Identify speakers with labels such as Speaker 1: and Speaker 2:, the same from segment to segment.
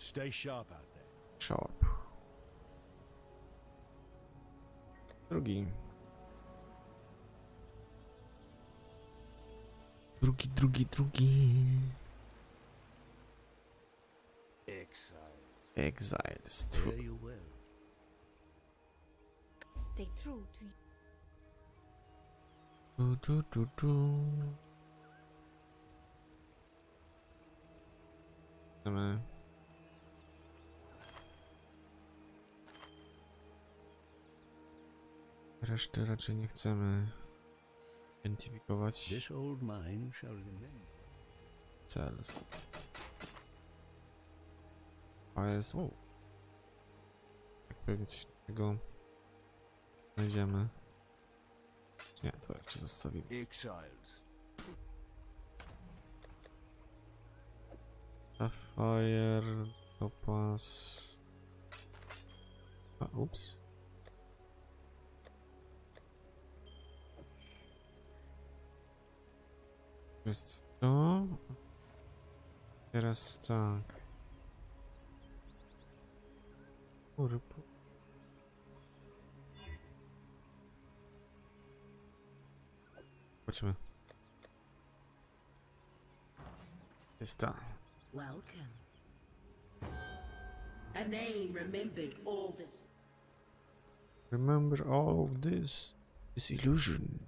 Speaker 1: Stay sharp out there.
Speaker 2: Sharp. Drugi. Drugi.
Speaker 1: Exiles.
Speaker 2: Exiles.
Speaker 1: Fare you well.
Speaker 3: Stay true to
Speaker 2: Du. Chcemy... Reszty raczej nie chcemy identyfikować.
Speaker 1: This old mine shall remain.
Speaker 2: Cells. Files. Jak pewnie coś takiego znajdziemy. Nie, to jeszcze zostawimy.
Speaker 1: Exiles.
Speaker 2: Sapphire, Topaz. Ups. Jest to. Teraz tak. Kurwa. Chodźmy. Jest ta.
Speaker 4: Welcome. A name remembered all this.
Speaker 2: Remember all of this illusion.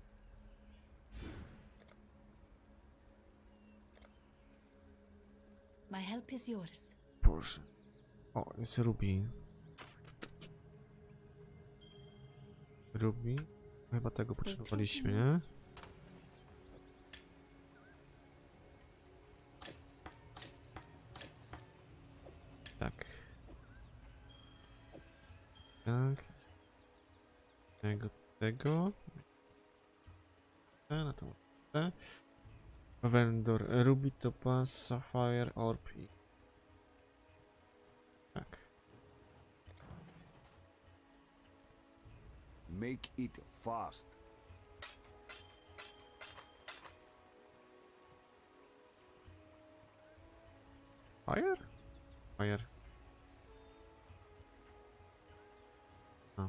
Speaker 3: my help is yours.
Speaker 2: Boże. O, jest Ruby. Ruby? Chyba tego potrzebowaliśmy, nie? Tak. Tak. Tego. Na to. Vendor. Ruby, Topaz, Sapphire, Orb. Tak.
Speaker 1: Make it fast.
Speaker 2: Fire? Fire. A.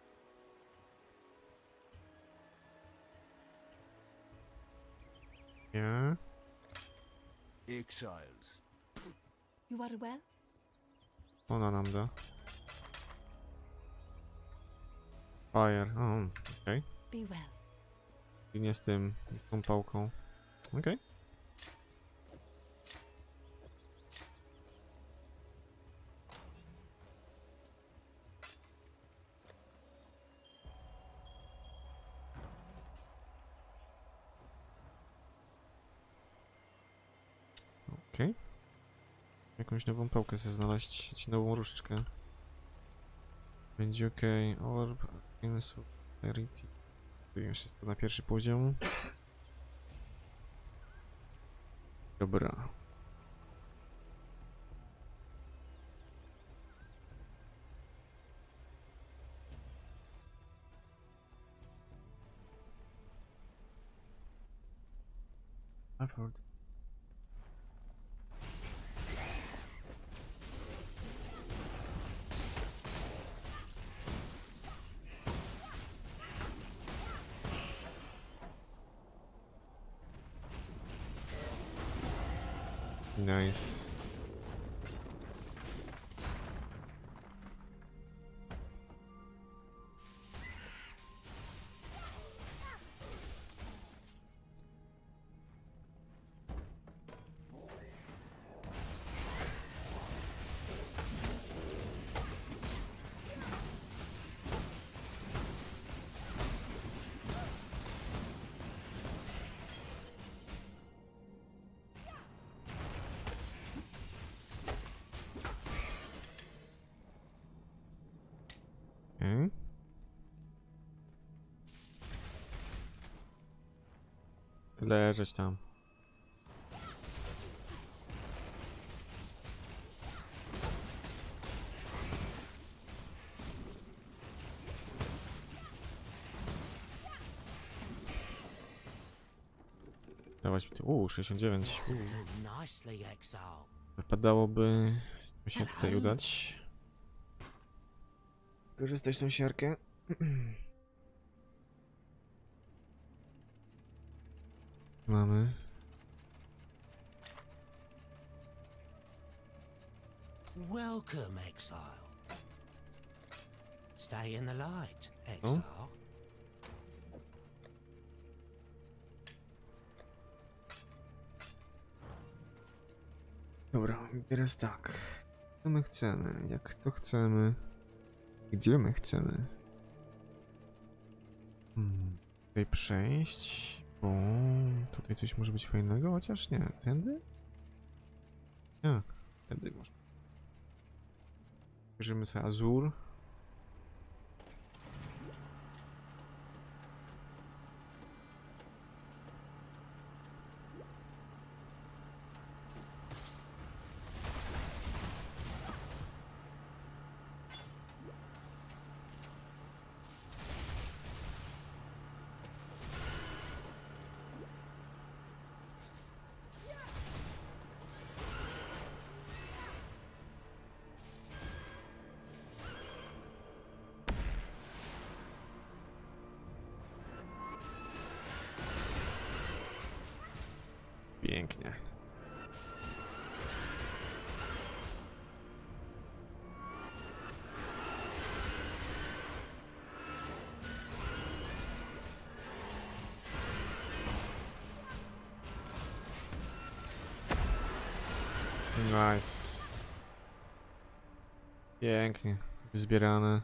Speaker 2: Nie.
Speaker 1: Exiles.
Speaker 3: You are well?
Speaker 2: Ona nam da. Fire. O, okej.
Speaker 3: Be well.
Speaker 2: I nie z tym, nie z tą pałką. Okej. Okej. Jakąś nową pałkę sobie znaleźć, jakąś nową różdżkę. Będzie okej. Orb, Insularity. Już jest to na pierwszy poziom. Dobra. Afford. Nice. Okay. Leżeć tam. Dawać mi tu. 69.
Speaker 4: Nicely, exile.
Speaker 2: wypadałoby się tutaj udać. Korzystać tą siarkę. Mamy.
Speaker 5: Welcome, exile. Stay in the light, exile.
Speaker 2: Dobra, teraz tak. Co my chcemy? Jak to chcemy? Gdzie my chcemy? Tutaj przejść. O, tutaj coś może być fajnego, chociaż nie. Tędy? Nie, tędy można. Bierzemy sobie Azur. Pięknie. Nice. Pięknie. Zbierane.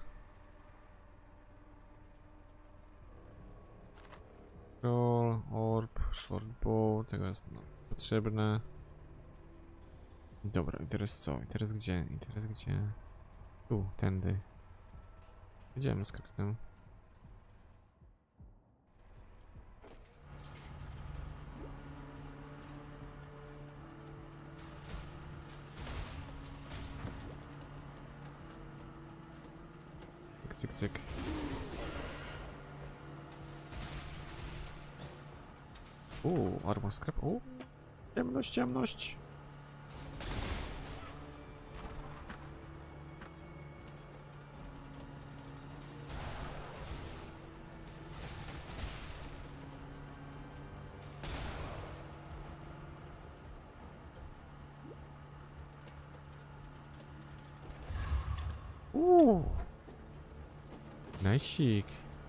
Speaker 2: Roll, orb, short bow, tego jest potrzebne. Dobra, i teraz co? I teraz gdzie? I teraz gdzie? Tu, tędy. Idziemy z koksem. Cyk, cyk, cyk. Armor scrap. Ciemność, ciemność. Najsik.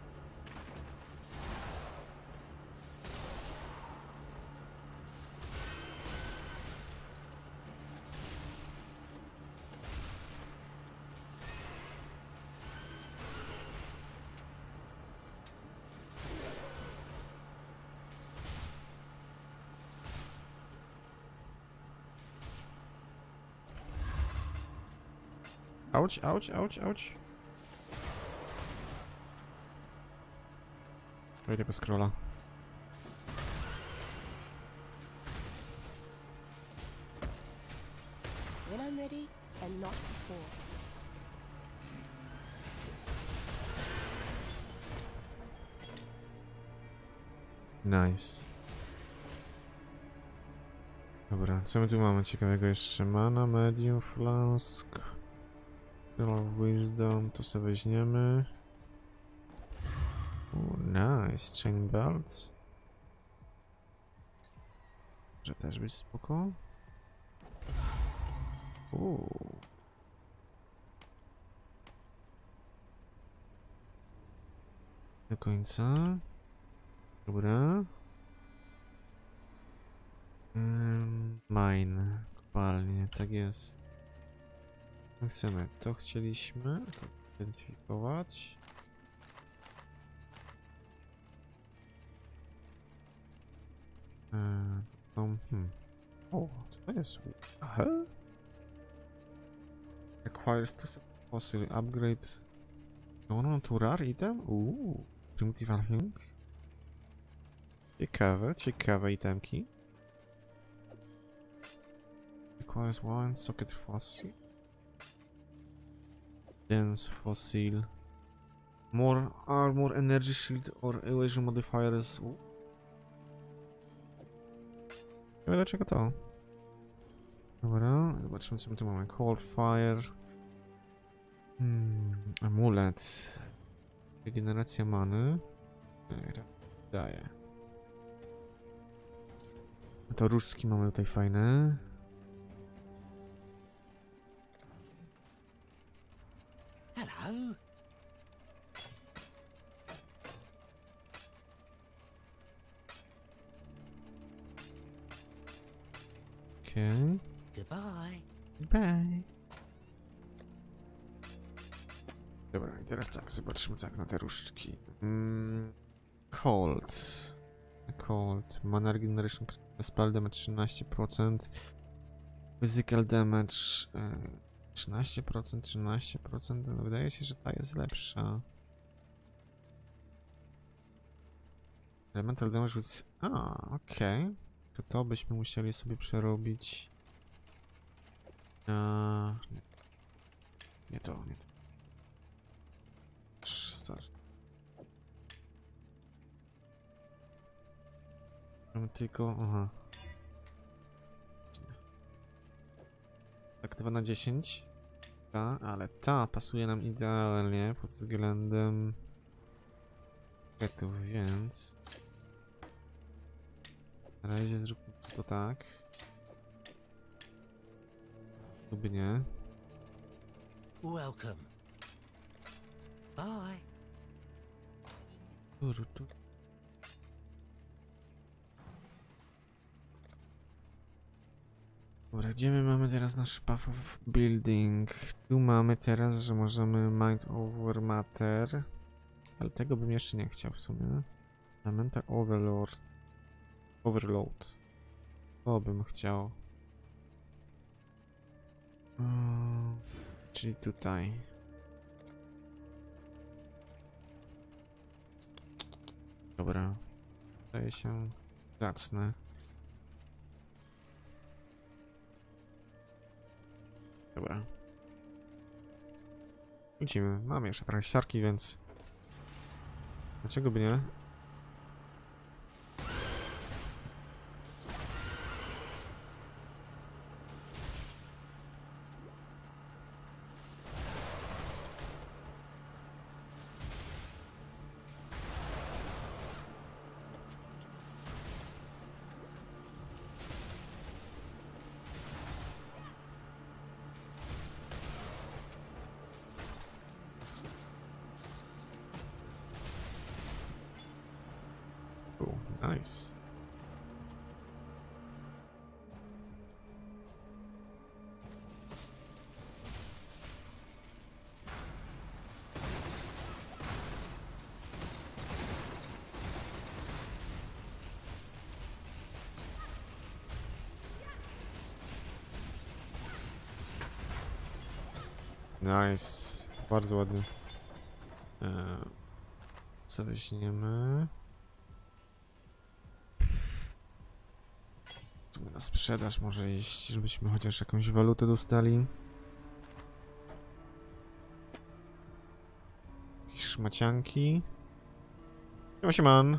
Speaker 2: Auć, auć, auć, auć. Wejdę po scrolla.
Speaker 3: When I'm ready and not before.
Speaker 2: Nice. Dobra, co my tu mamy ciekawego jeszcze? Mana, medium, flask. Spell of wisdom, to sobie weźmiemy. Nice, chain belt. Może też być spoko. Do końca. Dobra. Mine. Kopalnie, tak jest. No chcemy, to chcieliśmy. To identyfikować. O, co to jest? Aha. Acquires to fossil upgrade. No, to rare item? Primitive healing. Ciekawe, ciekawe itemki. Requires one socket fossil. Dense fossil. More armor, energy shield or evasion modifiers. Nie wiem dlaczego to. Dobra, zobaczymy co my tu mamy. Cold Fire. Amulet. Regeneracja many. Daje. To różdżki mamy tutaj fajne.
Speaker 5: Hello.
Speaker 2: Okej.
Speaker 5: Goodbye.
Speaker 2: Bye. Dobra, i teraz tak, zobaczmy tak na te różdżki. Cold. Cold. Mana Regeneration Spell Damage 13%. Physical Damage 13%, 13%. No, wydaje się, że ta jest lepsza. Elemental Damage with... okej. To byśmy musieli sobie przerobić. Nie. Nie to. Stary. Mamy tylko... Aha. Aktywa na 10. Ta, ale ta pasuje nam idealnie pod względem efektów, więc... Na razie zróbmy to tak. Lub nie.
Speaker 5: Welcome. Bye.
Speaker 2: Dobra, gdzie my mamy teraz nasz Path of Building? Tu mamy teraz, że możemy Mind over Matter. Ale tego bym jeszcze nie chciał w sumie. Elemental Overload. To bym chciał. Czyli tutaj. Dobra. Wydaje się zacne. Dobra. Lecimy. Mamy jeszcze trochę siarki, więc... Dlaczego by nie? Nice. Nice. Bardzo ładnie. Co weźmiemy? Na sprzedaż może iść, żebyśmy chociaż jakąś walutę dostali. Jakieś szmacianki. Sieman.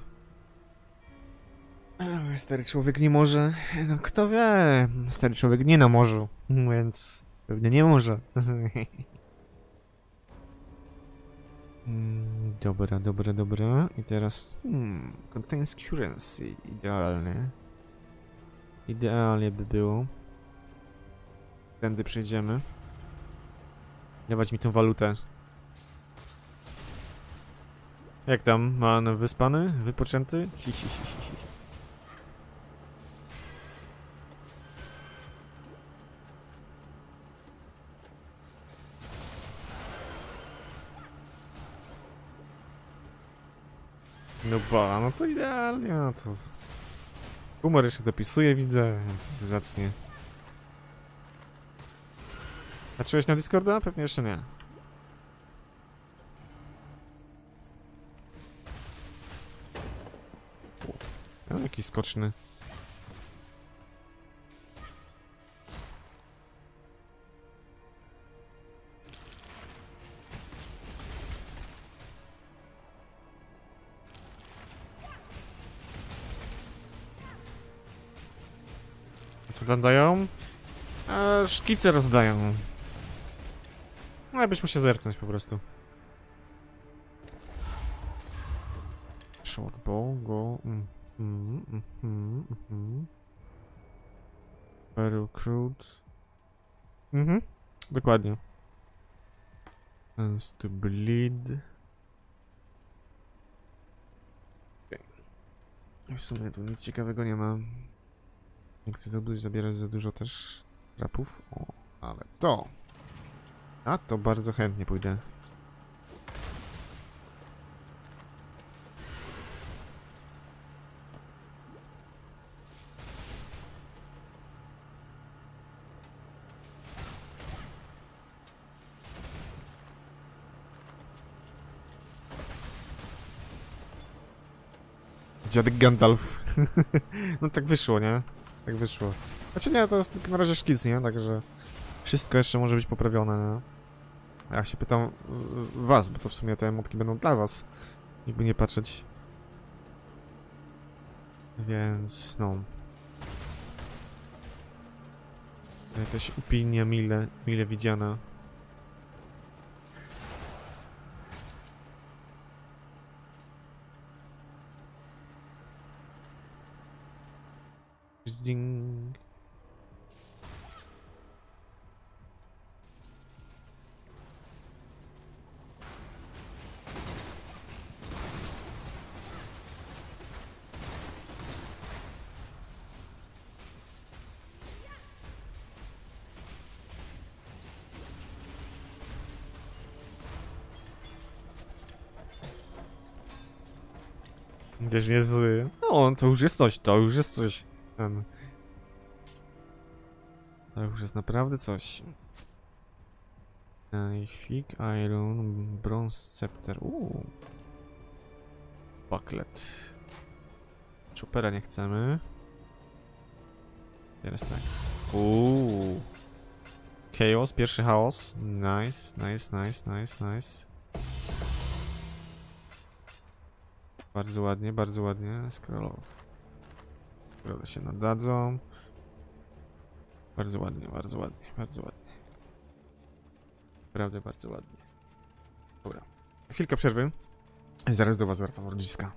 Speaker 2: Stary człowiek nie może. No kto wie? Stary człowiek nie na morzu, więc pewnie nie może. Dobra. I teraz... Contains currency. Idealnie. Idealnie by było. Tędy przejdziemy. Dawać mi tą walutę. Jak tam? Man wyspany? Wypoczęty? No to idealnie, no to... Humor jeszcze dopisuje, widzę, więc zacnie. Patrzyłeś na Discorda? Pewnie jeszcze nie. O, jaki skoczny. Co tam dają? A szkice rozdają. No ja byś musiał zerknąć po prostu. Short bow, go. Recruit. Dokładnie. Chance to bleed. W sumie tu nic ciekawego nie ma. Nie chcę zabierać za dużo też trapów. O, ale to. A to bardzo chętnie pójdę. Dziadek Gandalf. No tak wyszło, nie? Tak wyszło. Znaczy nie, to jest tylko na razie szkic, nie? Także wszystko jeszcze może być poprawione, nie? A ja się pytam was, bo to w sumie te emotki będą dla was. Jakby nie patrzeć. Więc no. Jakaś opinia mile widziana. Ding. Gdzieś niezły. No, to już jest coś, to już jest coś. To już jest naprawdę coś. Fig, Iron, Bronze Scepter. Bucklet. Choopera nie chcemy. Teraz tak. Chaos, pierwszy chaos. Nice, nice, nice, nice, nice. Bardzo ładnie, bardzo ładnie. Scrollów. Scrolle się nadadzą. Bardzo ładnie, bardzo ładnie, bardzo ładnie. Naprawdę bardzo ładnie. Dobra. Chwilkę przerwy. I zaraz do was wracam, rodziska.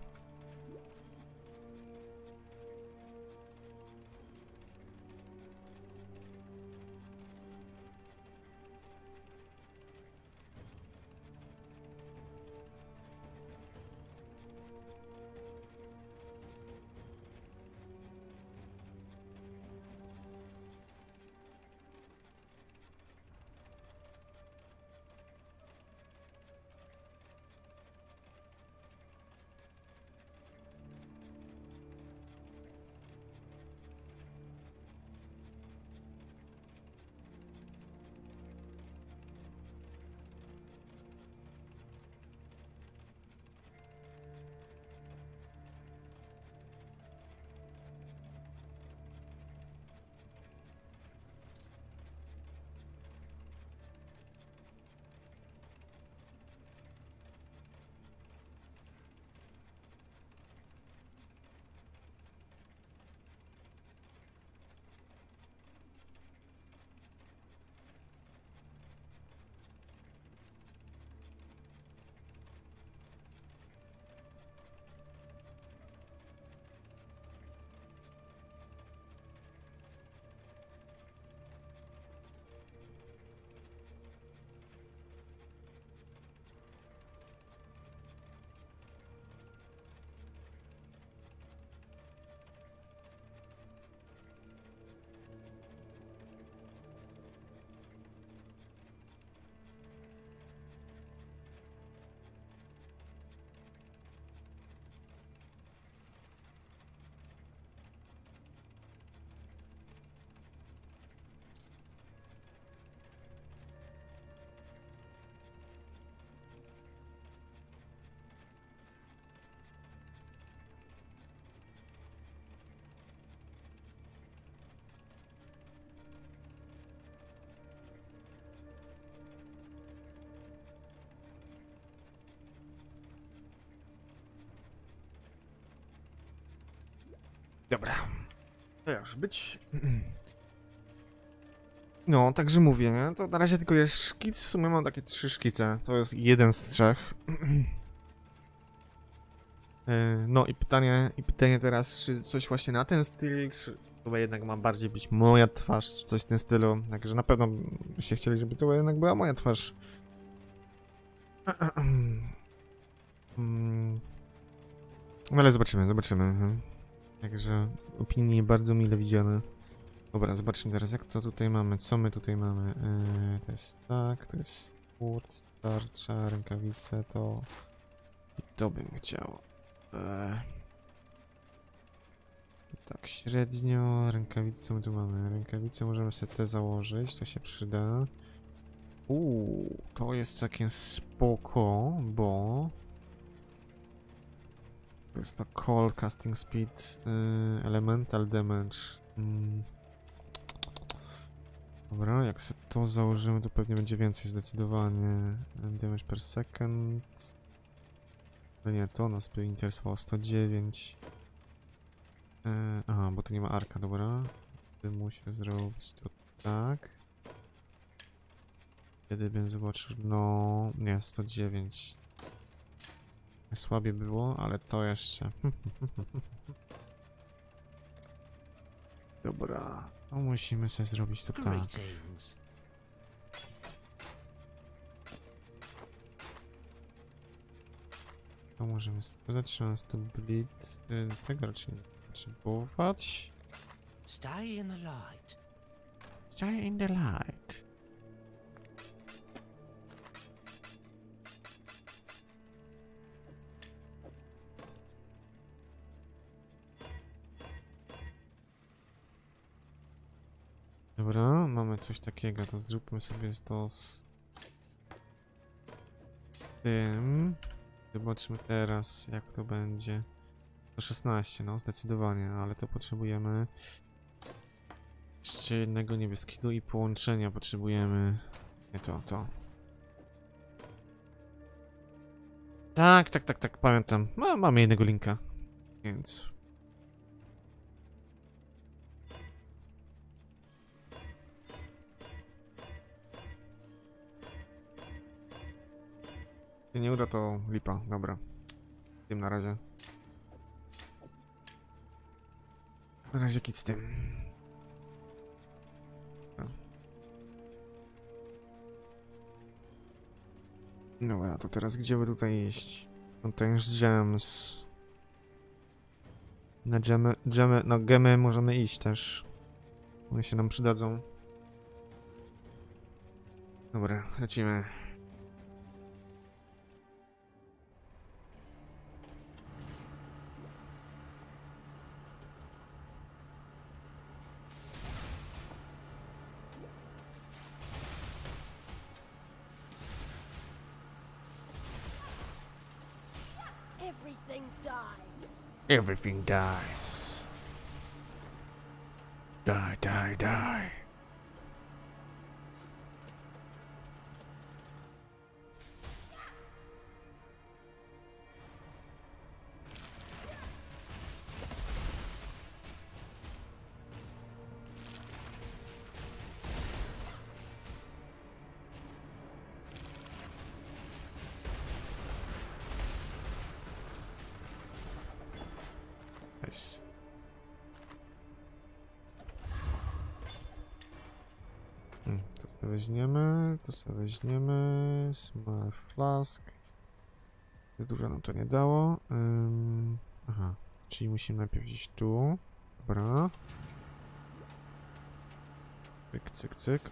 Speaker 2: Dobra. To już być. No, także mówię, nie? To na razie tylko jest szkic, w sumie mam takie 3 szkice, to jest jeden z 3. No i pytanie teraz, czy coś właśnie na ten styl, czy to jednak ma bardziej być moja twarz, czy coś w tym stylu. Także na pewno byście chcieli, żeby to jednak była moja twarz. No ale zobaczymy. Także opinie bardzo mile widziane. Dobra, zobaczmy teraz, jak to tutaj mamy. Co my tutaj mamy? To jest tak, to jest spód, tarcza, rękawice, to... I to bym chciał. Tak, średnio. Rękawice, co my tu mamy? Rękawice możemy sobie te założyć, to się przyda. To jest całkiem spoko, bo... To jest to Call, Casting Speed, Elemental Damage. Dobra, jak sobie to założymy, to pewnie będzie więcej zdecydowanie. Damage per second. No nie, to nas by interesowało 109. Aha, bo tu nie ma arka, dobra. Muszę zrobić to tak. Wtedy bym zobaczył, no... Nie, 109. Słabiej było, ale to jeszcze. Dobra, to musimy sobie zrobić to tak.
Speaker 5: Greetings.
Speaker 2: To możemy sprzedać, chance to bleed. Tego raczej nie potrzebować.
Speaker 5: Stay in the light.
Speaker 2: Stay in the light. Dobra, mamy coś takiego, to zróbmy sobie to z tym. Zobaczmy teraz, jak to będzie. To 16, no zdecydowanie, ale to potrzebujemy jeszcze jednego niebieskiego i połączenia potrzebujemy. Nie to. Tak, pamiętam. Mamy jednego linka, więc... Jeśli nie uda, to lipa, dobra. Z tym na razie. Na razie kit z tym. Dobra, to teraz gdzie by tutaj iść? Contains gems. Na gemy możemy iść też. One się nam przydadzą. Dobra, lecimy.
Speaker 3: Everything dies.
Speaker 2: Everything dies. Die. Nice. To sobie weźmiemy. Small flask. Jest dużo nam to nie dało. Aha, czyli musimy najpierw iść tu. Dobra. Cyk.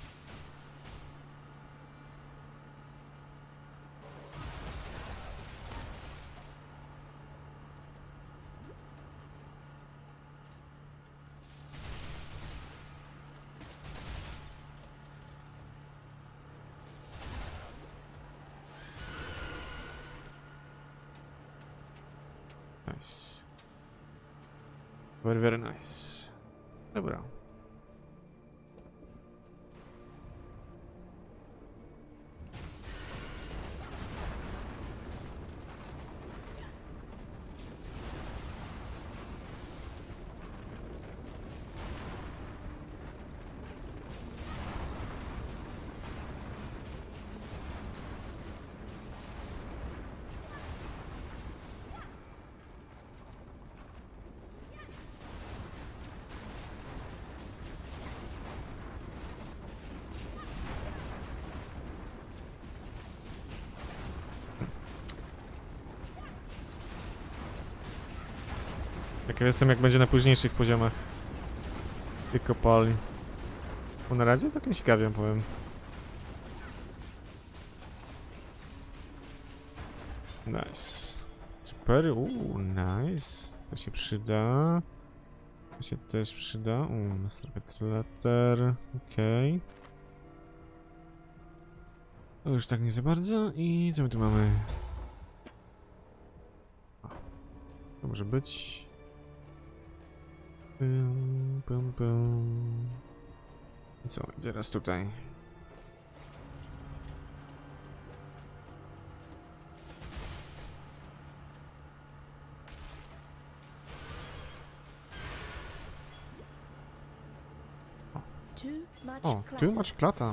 Speaker 2: Nice. Very nice. Dobra. Ciekaw jestem, jak będzie na późniejszych poziomach tych kopalni. Bo na razie całkiem ciekawie, powiem. Nice. Super, nice. To się przyda. To się też przyda. Master Letter. Okej. To już tak nie za bardzo. I co my tu mamy? O, to może być. Pum, pum, pum. I co? I teraz tutaj.
Speaker 3: Too much
Speaker 2: O,
Speaker 3: clutter.
Speaker 2: tu masz klata.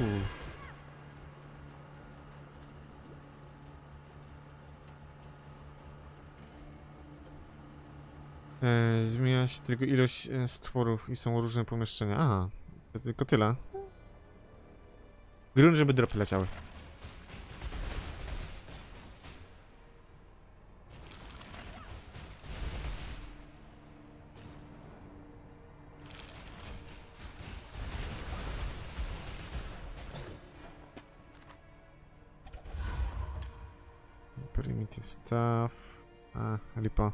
Speaker 2: Zmienia się tylko ilość stworów i są różne pomieszczenia. Aha, to tylko tyle. Grunt, żeby dropy leciały. Primitive stuff. Lipa.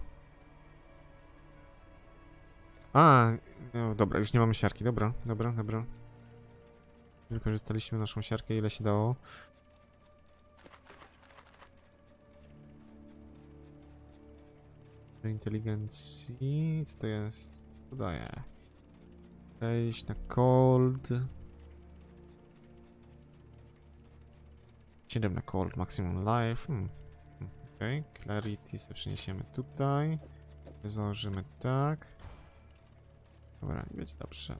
Speaker 2: No, dobra, już nie mamy siarki. Dobra. Wykorzystaliśmy naszą siarkę, ile się dało. Do inteligencji. Co to jest? Co daje? Wejść na cold. 7 na cold, maximum life. Okej, clarity sobie przeniesiemy tutaj. Założymy tak. Dobra, nie będzie dobrze.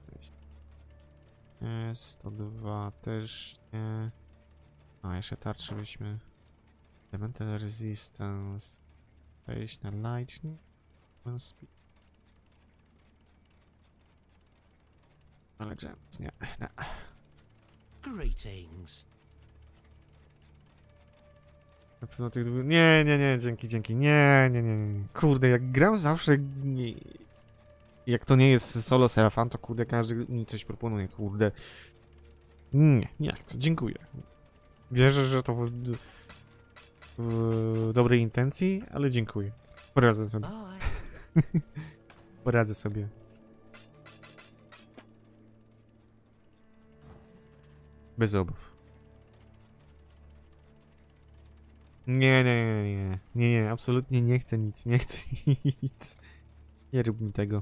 Speaker 2: 102 też nie. Jeszcze tarczę byśmy. Elemental resistance. Wejść na lightning. Speed. Ale gems, nie.
Speaker 5: Greetings.
Speaker 2: Na pewno tych dwóch... Nie, dzięki. Nie. Kurde, jak gram zawsze... Jak to nie jest solo Serafan, to kurde, każdy mi coś proponuje, kurde. Nie chcę, dziękuję. Wierzę, że to w dobrej intencji, ale dziękuję. Poradzę sobie.
Speaker 5: Bye.
Speaker 2: Poradzę sobie. Bez obaw. Nie, absolutnie nie chcę nic, Nie rób mi tego.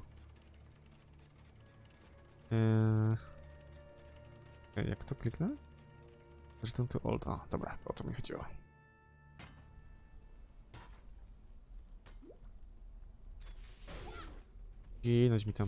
Speaker 2: Jak to kliknę? Zresztą to old. Dobra, o to mi chodziło. Ginąć mi tam.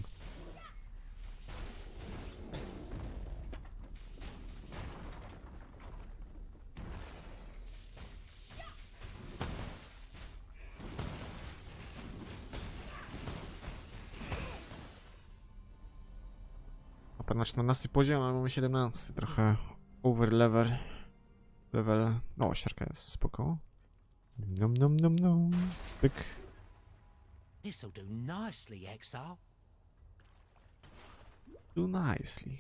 Speaker 2: Na 14 poziom, a mamy 17. Trochę over level. No, siarka jest spoko. Nom. Pyk.
Speaker 5: This'll do nicely, Exile.
Speaker 2: Do nicely.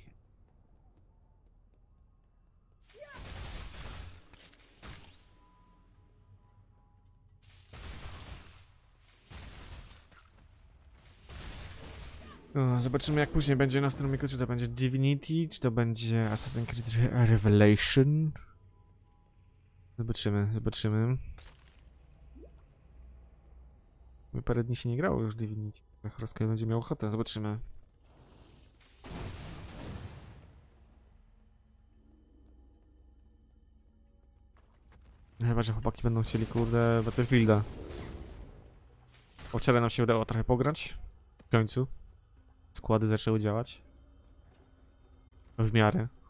Speaker 2: Zobaczymy, jak później będzie na stromiku, czy to będzie Divinity, czy to będzie Assassin's Creed Revelation. Zobaczymy. Parę dni się nie grało już Divinity. Choroska będzie miał ochotę, zobaczymy. Chyba, że chłopaki będą chcieli, kurde, Battlefielda. O, wczoraj nam się udało trochę pograć. W końcu. Składy zaczęły działać. W miarę.